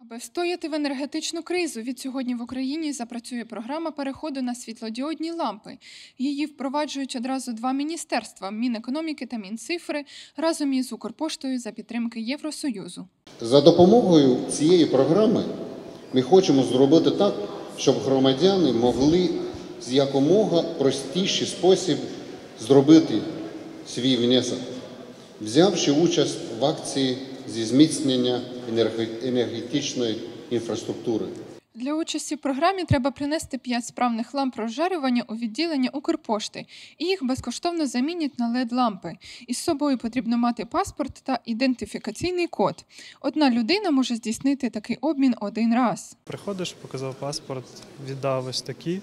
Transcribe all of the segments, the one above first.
Аби встояти в енергетичну кризу, від сьогодні в Україні запрацює програма переходу на світлодіодні лампи. Її впроваджують одразу два міністерства – Мінекономіки та Мінцифри, разом із Укрпоштою за підтримки Євросоюзу. За допомогою цієї програми ми хочемо зробити так, щоб громадяни могли з якомога простіший спосіб зробити свій внесок, взявши участь в акції зі зміцнення енергетичної інфраструктури. Для участі в програмі треба принести 5 справних ламп розжарювання у відділення Укрпошти, і їх безкоштовно замінять на LED-лампи. Із собою потрібно мати паспорт та ідентифікаційний код. Одна людина може здійснити такий обмін один раз. Приходиш, показав паспорт, віддав ось такі,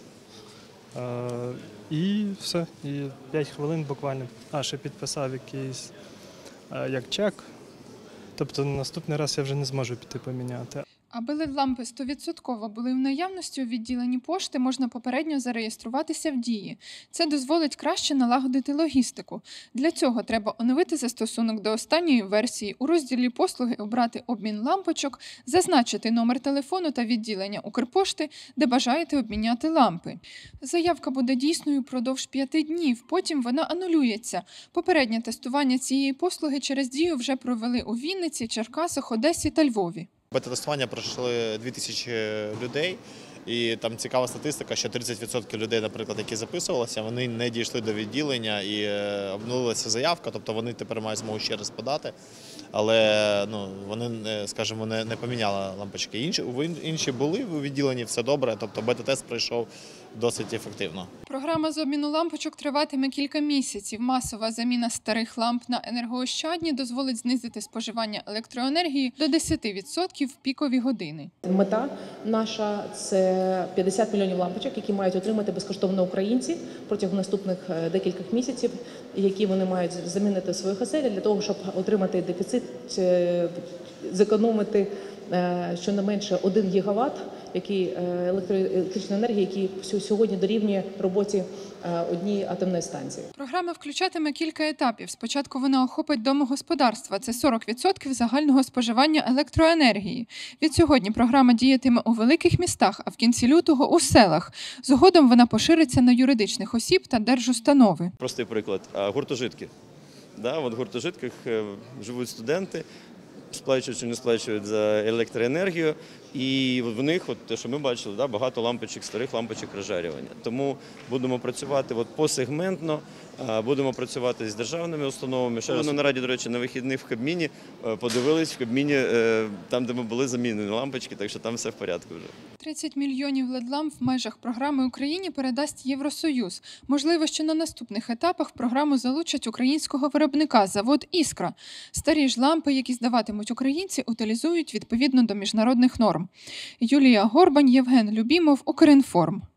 і все. І 5 хвилин буквально, ще підписав якийсь як чек. Тобто наступний раз я вже не зможу піти поміняти. Аби LED-лампи 100% були в наявності у відділенні пошти, можна попередньо зареєструватися в Дії. Це дозволить краще налагодити логістику. Для цього треба оновити застосунок до останньої версії, у розділі «Послуги» обрати «Обмін лампочок», зазначити номер телефону та відділення Укрпошти, де бажаєте обміняти лампи. Заявка буде дійсною впродовж 5 днів, потім вона анулюється. Попереднє тестування цієї послуги через Дію вже провели у Вінниці, Черкасах, Одесі та Львові. Бета-тестування пройшли 2000 людей, і там цікава статистика, що 30% людей, наприклад, які записувалися, вони не дійшли до відділення і обнулилася заявка, тобто вони тепер мають змогу ще раз подати, але вони, скажімо, не поміняли лампочки. Інші були у відділенні, все добре, тобто бета-тест пройшов досить ефективно. Програма з обміну лампочок триватиме кілька місяців. Масова заміна старих ламп на енергоощадні дозволить знизити споживання електроенергії до 10% в пікові години. Мета наша – це 50 мільйонів лампочок, які мають отримати безкоштовно українці протягом наступних декількох місяців, які вони мають замінити в своїх оселях для того, щоб отримати дефіцит, зекономити щонайменше 1 гігават електричної енергії, який сьогодні дорівнює роботі однієї атомної станції. Програма включатиме кілька етапів. Спочатку вона охопить домогосподарства – це 40% загального споживання електроенергії. Від сьогодні програма діятиме у великих містах, а в кінці лютого – у селах. Згодом вона пошириться на юридичних осіб та держустанови. Простий приклад – гуртожитки. В гуртожитках живуть студенти, сплачують чи не сплачують за електроенергію, і в них, те, що ми бачили, багато лампочок, старих лампочок розжарювання. Тому будемо працювати посегментно, будемо працювати з державними установами. Ще на нараді, до речі, на вихідних в Кабміні подивились, в Кабміні, там, де ми були, замінені лампочки, так що там все в порядку вже. 30 мільйонів LED-ламп в межах програми Україні передасть Євросоюз. Можливо, що на наступних етапах в програму залучать українського виробника – завод «Іскра». Старі ж лампи, які здаватимуть українці, утилізують відповідно до міжнародних норм. Юлія Горбань, Євген Любімов, Укрінформ.